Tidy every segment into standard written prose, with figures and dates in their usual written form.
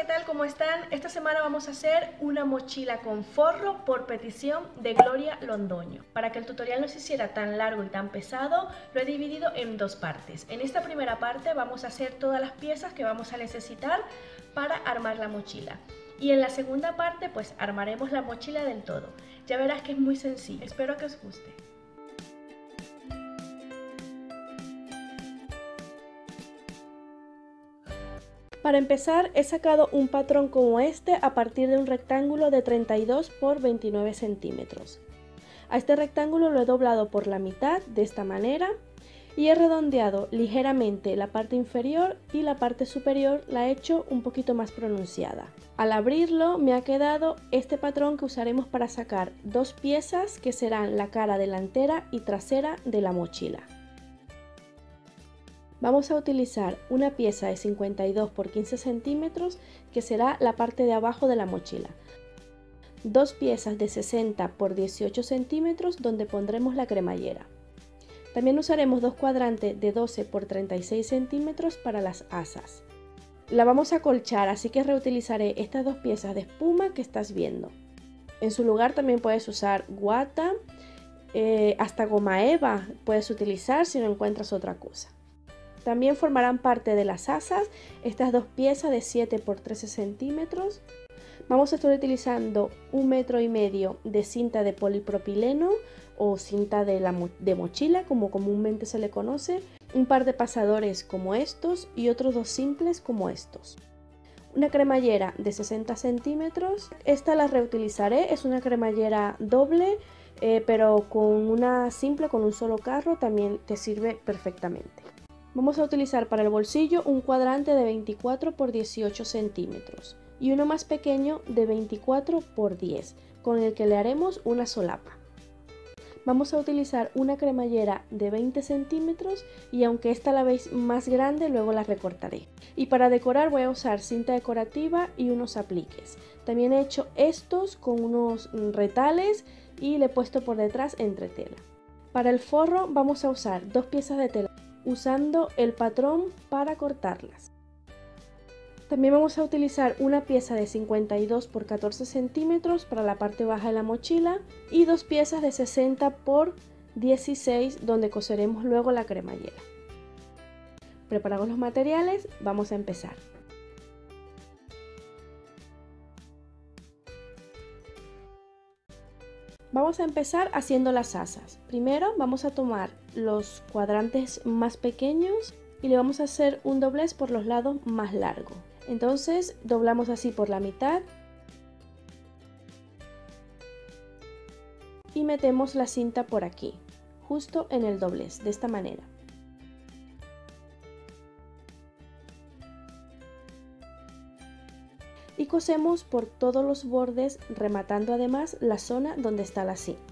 ¿qué tal? ¿Cómo están? Esta semana vamos a hacer una mochila con forro por petición de Gloria Londoño. Para que el tutorial no se hiciera tan largo y tan pesado, lo he dividido en dos partes. En esta primera parte vamos a hacer todas las piezas que vamos a necesitar para armar la mochila. Y en la segunda parte, pues armaremos la mochila del todo. Ya verás que es muy sencillo. Espero que os guste. Para empezar, he sacado un patrón como este a partir de un rectángulo de 32 por 29 centímetros. A este rectángulo lo he doblado por la mitad de esta manera y he redondeado ligeramente la parte inferior y la parte superior la he hecho un poquito más pronunciada. Al abrirlo me ha quedado este patrón que usaremos para sacar dos piezas que serán la cara delantera y trasera de la mochila. Vamos a utilizar una pieza de 52 por 15 centímetros que será la parte de abajo de la mochila. Dos piezas de 60 por 18 centímetros donde pondremos la cremallera. También usaremos dos cuadrantes de 12 por 36 centímetros para las asas. La vamos a acolchar, así que reutilizaré estas dos piezas de espuma que estás viendo. En su lugar también puedes usar guata, hasta goma eva puedes utilizar si no encuentras otra cosa. También formarán parte de las asas estas dos piezas de 7 por 13 centímetros. Vamos a estar utilizando 1,5 metros de cinta de polipropileno o cinta de mochila, como comúnmente se le conoce, un par de pasadores como estos y otros dos simples como estos. Una cremallera de 60 centímetros, esta la reutilizaré, es una cremallera doble, pero con una simple, con un solo carro, también te sirve perfectamente. Vamos a utilizar para el bolsillo un cuadrante de 24 por 18 centímetros y uno más pequeño de 24 por 10, con el que le haremos una solapa. Vamos a utilizar una cremallera de 20 centímetros y aunque esta la veis más grande, luego la recortaré. Y para decorar voy a usar cinta decorativa y unos apliques. También he hecho estos con unos retales y le he puesto por detrás entretela. Para el forro vamos a usar dos piezas de tela, usando el patrón para cortarlas. También vamos a utilizar una pieza de 52 por 14 centímetros para la parte baja de la mochila y dos piezas de 60 por 16 donde coseremos luego la cremallera. Preparamos los materiales, vamos a empezar. Vamos a empezar haciendo las asas. Primero vamos a tomar los cuadrantes más pequeños y le vamos a hacer un doblez por los lados más largos. Entonces doblamos así por la mitad y metemos la cinta por aquí, justo en el doblez, de esta manera. Y cosemos por todos los bordes, rematando además la zona donde está la cinta.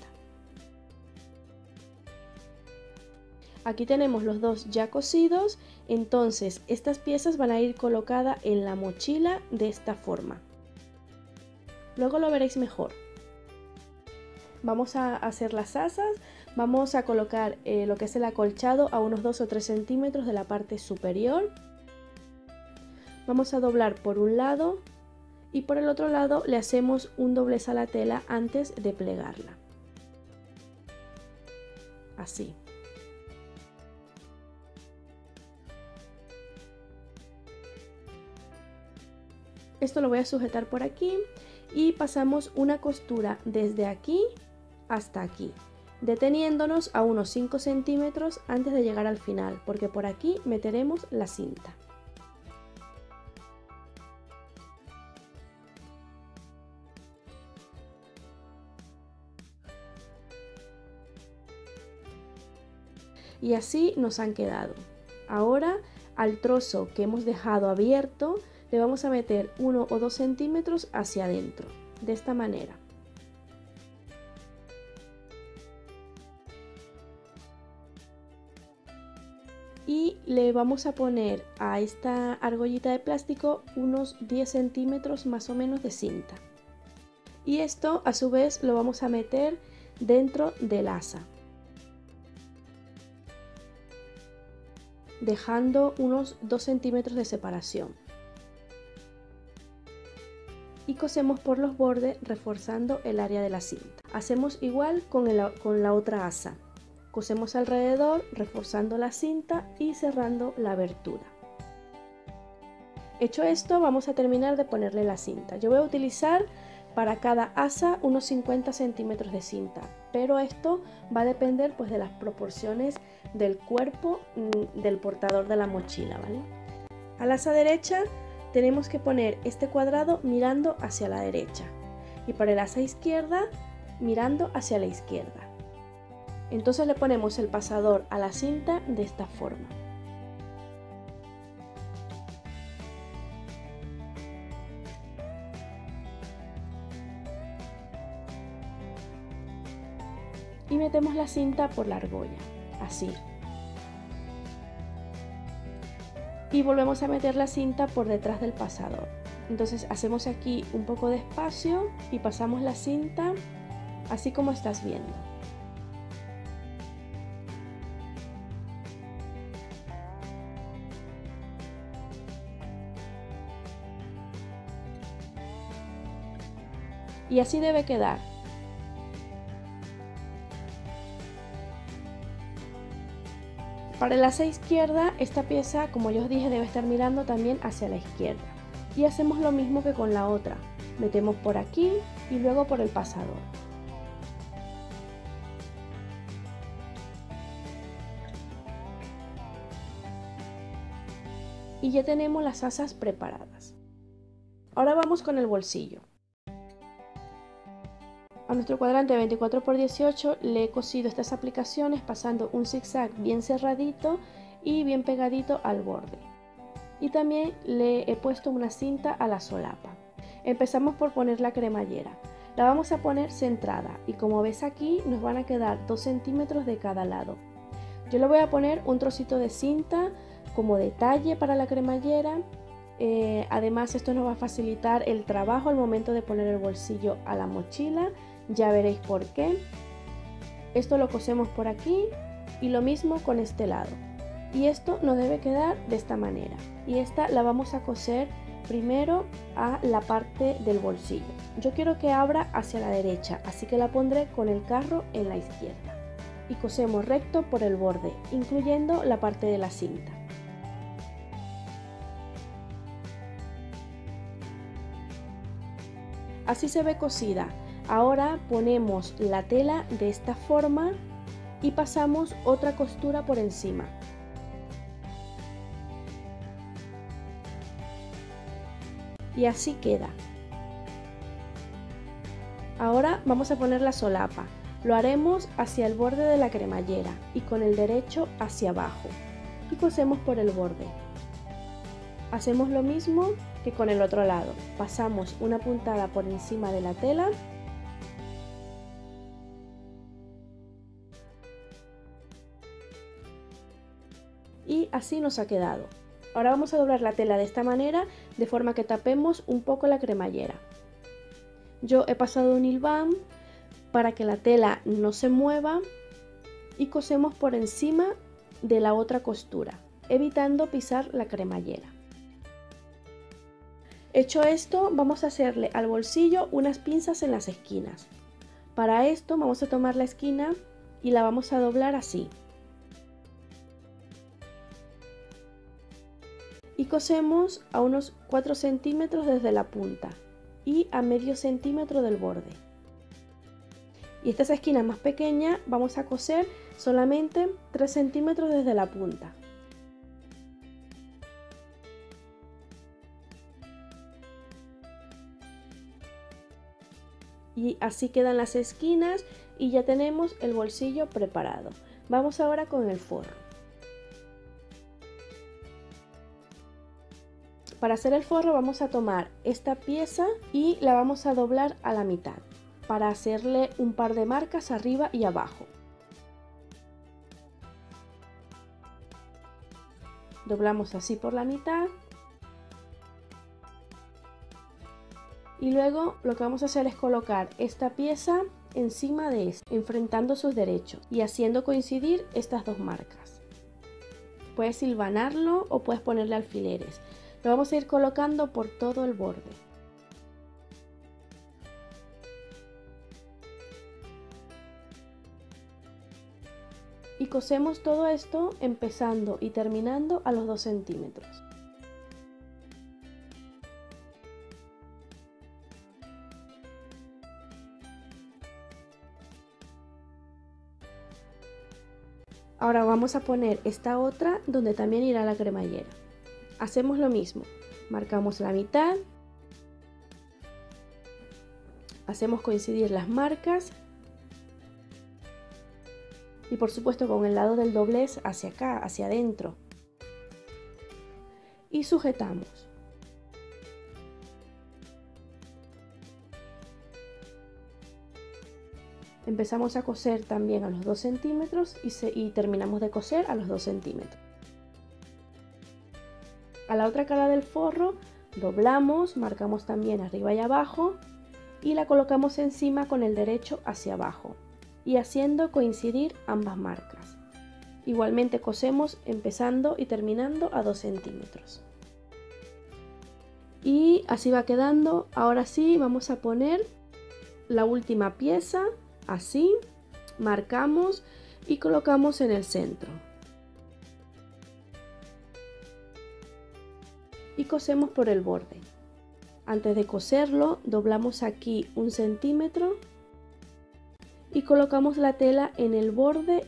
Aquí tenemos los dos ya cosidos, entonces estas piezas van a ir colocadas en la mochila de esta forma. Luego lo veréis mejor. Vamos a hacer las asas, vamos a colocar lo que es el acolchado a unos 2 o 3 centímetros de la parte superior. Vamos a doblar por un lado y por el otro lado le hacemos un doblez a la tela antes de plegarla. Así. Esto lo voy a sujetar por aquí y pasamos una costura desde aquí hasta aquí, deteniéndonos a unos 5 centímetros antes de llegar al final, porque por aquí meteremos la cinta. Y así nos han quedado. Ahora al trozo que hemos dejado abierto le vamos a meter 1 o 2 centímetros hacia adentro, de esta manera. Y le vamos a poner a esta argollita de plástico unos 10 centímetros más o menos de cinta. Y esto a su vez lo vamos a meter dentro del asa, dejando unos 2 centímetros de separación. y cosemos por los bordes reforzando el área de la cinta. Hacemos igual con la otra asa. Cosemos alrededor reforzando la cinta y cerrando la abertura. Hecho esto, vamos a terminar de ponerle la cinta. Yo voy a utilizar para cada asa unos 50 centímetros de cinta, pero esto va a depender pues de las proporciones del cuerpo del portador de la mochila, ¿vale? Al asa derecha tenemos que poner este cuadrado mirando hacia la derecha y para el asa izquierda mirando hacia la izquierda. Entonces le ponemos el pasador a la cinta de esta forma. Y metemos la cinta por la argolla, así. Y volvemos a meter la cinta por detrás del pasador. Entonces hacemos aquí un poco de espacio y pasamos la cinta así como estás viendo. Y así debe quedar. Para el asa izquierda, esta pieza, como yo os dije, debe estar mirando también hacia la izquierda. Y hacemos lo mismo que con la otra. Metemos por aquí y luego por el pasador. Y ya tenemos las asas preparadas. Ahora vamos con el bolsillo. A nuestro cuadrante 24 por 18 le he cosido estas aplicaciones pasando un zigzag bien cerradito y bien pegadito al borde. Y también le he puesto una cinta a la solapa. Empezamos por poner la cremallera. La vamos a poner centrada y como ves aquí nos van a quedar 2 centímetros de cada lado. Yo le voy a poner un trocito de cinta como detalle para la cremallera. Además esto nos va a facilitar el trabajo al momento de poner el bolsillo a la mochila. Ya veréis por qué. Esto lo cosemos por aquí y lo mismo con este lado. Y esto nos debe quedar de esta manera. Y esta la vamos a coser primero a la parte del bolsillo. Yo quiero que abra hacia la derecha, así que la pondré con el carro en la izquierda. Y cosemos recto por el borde, incluyendo la parte de la cinta. Así se ve cosida. Ahora ponemos la tela de esta forma y pasamos otra costura por encima. Y así queda. Ahora vamos a poner la solapa. Lo haremos hacia el borde de la cremallera y con el derecho hacia abajo. Y cosemos por el borde. Hacemos lo mismo que con el otro lado. Pasamos una puntada por encima de la tela. Y así nos ha quedado. Ahora vamos a doblar la tela de esta manera, de forma que tapemos un poco la cremallera. Yo he pasado un hilván para que la tela no se mueva y cosemos por encima de la otra costura, evitando pisar la cremallera. Hecho esto, vamos a hacerle al bolsillo unas pinzas en las esquinas. Para esto vamos a tomar la esquina y la vamos a doblar así. Y cosemos a unos 4 centímetros desde la punta y a medio centímetro del borde. Y esta esquina más pequeña vamos a coser solamente 3 centímetros desde la punta. Y así quedan las esquinas y ya tenemos el bolsillo preparado. Vamos ahora con el forro. Para hacer el forro vamos a tomar esta pieza y la vamos a doblar a la mitad para hacerle un par de marcas arriba y abajo. Doblamos así por la mitad y luego lo que vamos a hacer es colocar esta pieza encima de esta, enfrentando sus derechos y haciendo coincidir estas dos marcas. Puedes hilvanarlo o puedes ponerle alfileres. Lo vamos a ir colocando por todo el borde. cosemos todo esto empezando y terminando a los 2 centímetros. Ahora vamos a poner esta otra donde también irá la cremallera. Hacemos lo mismo, marcamos la mitad, hacemos coincidir las marcas y por supuesto con el lado del doblez hacia acá, hacia adentro, y sujetamos. Empezamos a coser también a los 2 centímetros y terminamos de coser a los 2 centímetros. A la otra cara del forro doblamos, marcamos también arriba y abajo y la colocamos encima con el derecho hacia abajo y haciendo coincidir ambas marcas. Igualmente cosemos empezando y terminando a 2 centímetros. Y así va quedando. Ahora sí vamos a poner la última pieza. Así, marcamos y colocamos en el centro. Y cosemos por el borde. Antes de coserlo, doblamos aquí 1 centímetro y colocamos la tela en el borde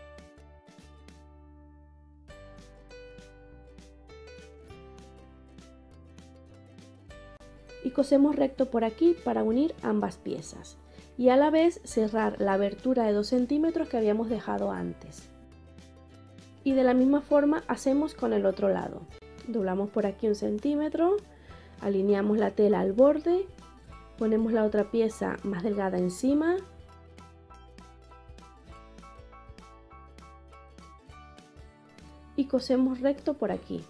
y cosemos recto por aquí para unir ambas piezas. Y a la vez cerrar la abertura de 2 centímetros que habíamos dejado antes. Y de la misma forma hacemos con el otro lado. Doblamos por aquí 1 centímetro, alineamos la tela al borde, ponemos la otra pieza más delgada encima y cosemos recto por aquí.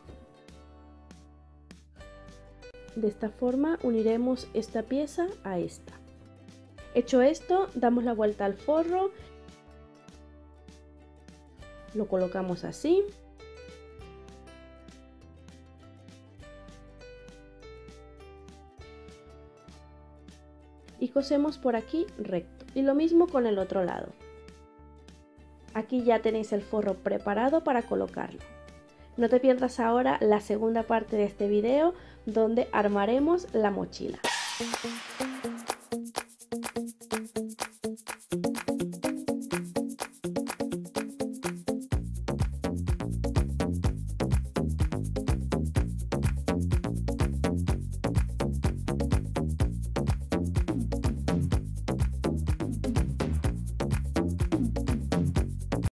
De esta forma uniremos esta pieza a esta. Hecho esto, damos la vuelta al forro, lo colocamos así y cosemos por aquí recto. Y lo mismo con el otro lado. Aquí ya tenéis el forro preparado para colocarlo. No te pierdas ahora la segunda parte de este video donde armaremos la mochila.